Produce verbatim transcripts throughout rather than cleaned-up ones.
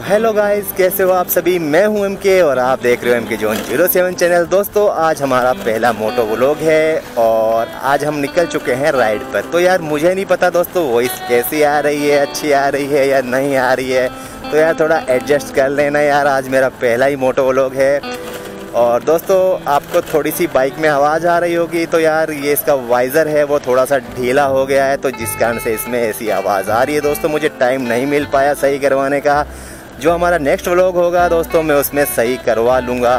Hello guys, कैसे हो आप सभी। मैं हूं एम के और आप देख रहे हो एम के जोन जीरो सेवन चैनल। दोस्तों आज हमारा पहला मोटो व्लॉग है और आज हम निकल चुके हैं राइड पर। तो यार मुझे नहीं पता दोस्तों वॉइस कैसी आ रही है, अच्छी आ रही है या नहीं आ रही है, तो यार थोड़ा एडजस्ट कर लेना यार। आज मेरा पहला ही मोटो व्लॉग है और दोस्तों आपको थोड़ी सी बाइक में आवाज़ आ रही होगी, तो यार ये इसका वाइज़र है वो थोड़ा सा ढीला हो गया है, तो जिस कारण से इसमें ऐसी आवाज़ आ रही है। दोस्तों मुझे टाइम नहीं मिल पाया सही करवाने का। जो हमारा नेक्स्ट व्लॉग होगा दोस्तों मैं उसमें सही करवा लूँगा।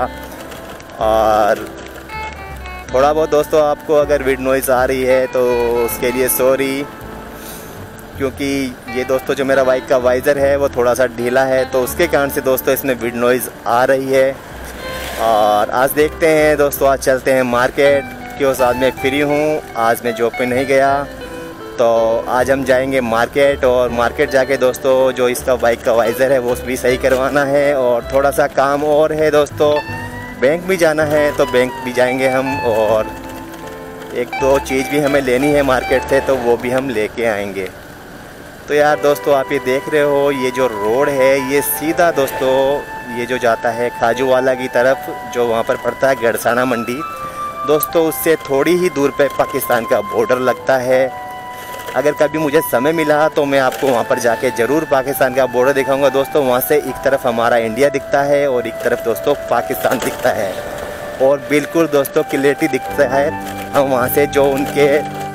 और थोड़ा बहुत दोस्तों आपको अगर विंड नॉइज़ आ रही है तो उसके लिए सॉरी, क्योंकि ये दोस्तों जो मेरा बाइक का वाइज़र है वो थोड़ा सा ढीला है, तो उसके कारण से दोस्तों इसमें विंड नॉइज़ आ रही है। और आज देखते हैं दोस्तों, आज चलते हैं मार्केट, क्योंकि आज मैं फ्री हूँ, आज मैं जॉब पे नहीं गया, तो आज हम जाएंगे मार्केट। और मार्केट जाके दोस्तों जो इसका बाइक का वाइज़र है वो भी सही करवाना है और थोड़ा सा काम और है दोस्तों, बैंक भी जाना है, तो बैंक भी जाएंगे हम। और एक दो चीज़ भी हमें लेनी है मार्केट से, तो वो भी हम लेके आएंगे। तो यार दोस्तों आप ये देख रहे हो, ये जो रोड है ये सीधा दोस्तों ये जो जाता है खाजूवाला की तरफ, जो वहाँ पर पड़ता है गड़साना मंडी दोस्तों, उससे थोड़ी ही दूर पे पाकिस्तान का बॉर्डर लगता है। अगर कभी मुझे समय मिला तो मैं आपको वहाँ पर जाके ज़रूर पाकिस्तान का बॉर्डर दिखाऊंगा दोस्तों। वहाँ से एक तरफ हमारा इंडिया दिखता है और एक तरफ दोस्तों पाकिस्तान दिखता है, और बिल्कुल दोस्तों क्लियरिटी दिखता है। हम वहाँ से जो उनके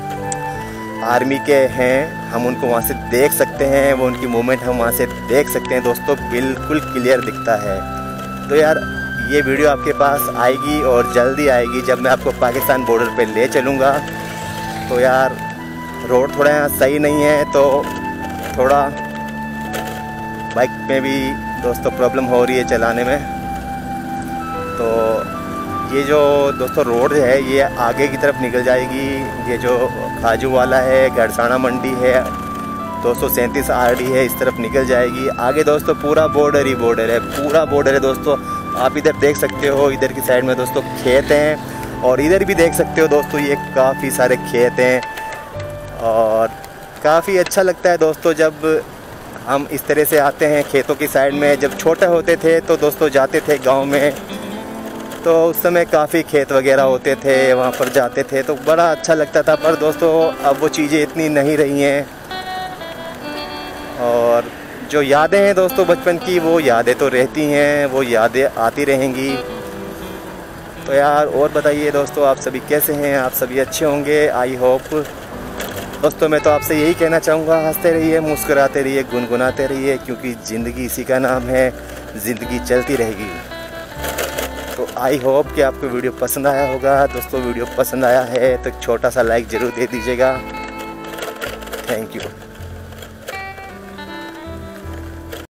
आर्मी के हैं हम उनको वहाँ से देख सकते हैं, वो उनकी मूवमेंट हम वहाँ से देख सकते हैं दोस्तों, बिल्कुल क्लियर दिखता है। तो यार ये वीडियो आपके पास आएगी और जल्दी आएगी जब मैं आपको पाकिस्तान बॉर्डर पे ले चलूँगा। तो यार रोड थोड़ा यहाँ सही नहीं है, तो थोड़ा बाइक में भी दोस्तों प्रॉब्लम हो रही है चलाने में। तो ये जो दोस्तों रोड है ये आगे की तरफ निकल जाएगी, ये जो खाजूवाला है, गड़साना मंडी है, दो सौ सैंतीस आर डी है, इस तरफ निकल जाएगी। आगे दोस्तों पूरा बॉर्डर ही बॉर्डर है, पूरा बॉर्डर है दोस्तों। आप इधर देख सकते हो, इधर की साइड में दोस्तों खेत हैं, और इधर भी देख सकते हो दोस्तों ये काफ़ी सारे खेत हैं। और काफ़ी अच्छा लगता है दोस्तों जब हम इस तरह से आते हैं खेतों की साइड में। जब छोटे होते थे तो दोस्तों जाते थे गांव में, तो उस समय काफ़ी खेत वगैरह होते थे, वहाँ पर जाते थे तो बड़ा अच्छा लगता था। पर दोस्तों अब वो चीज़ें इतनी नहीं रही हैं, और जो यादें हैं दोस्तों बचपन की वो यादें तो रहती हैं, वो यादें आती रहेंगी। तो यार और बताइए दोस्तों आप सभी कैसे हैं, आप सभी अच्छे होंगे आई होप। दोस्तों मैं तो आपसे यही कहना चाहूँगा, हंसते रहिए, मुस्कुराते रहिए, गुनगुनाते रहिए, क्योंकि ज़िंदगी इसी का नाम है, ज़िंदगी चलती रहेगी। तो आई होप कि आपको वीडियो पसंद आया होगा दोस्तों। वीडियो पसंद आया है तो छोटा सा लाइक ज़रूर दे दीजिएगा। Thank you.